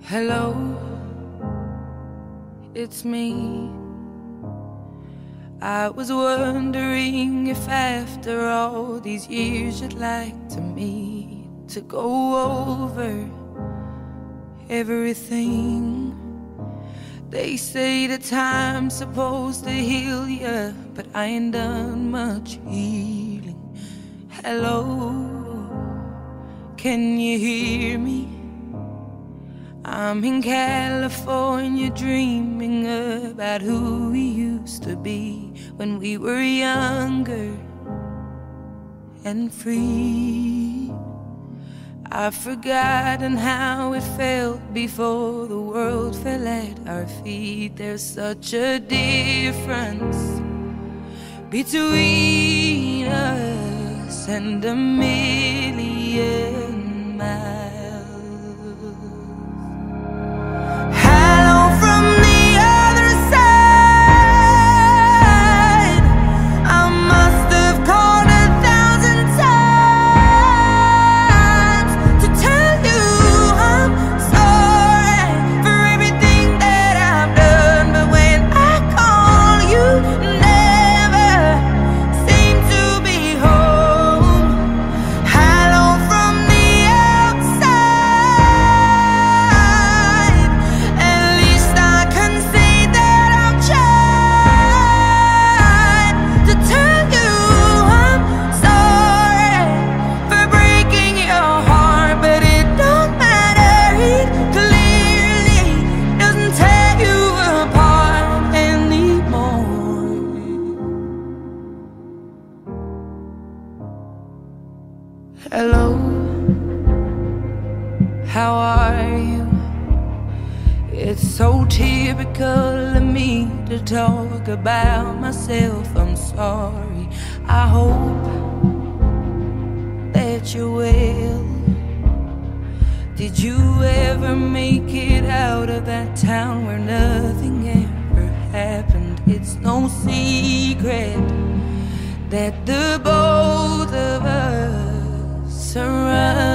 Hello, it's me. I was wondering if after all these years you'd like to meet to go over everything. They say the time's supposed to heal ya, but I ain't done much healing. Hello, can you hear me? I'm in California dreaming about who we used to be when we were younger and free. I've forgotten how it felt before the world fell at our feet. There's such a difference between us and a million miles. Hello, how are you? It's so typical of me to talk about myself. I'm sorry. I hope that you're well. Did you ever make it out of that town where nothing ever happened? It's no secret that the both of us are running.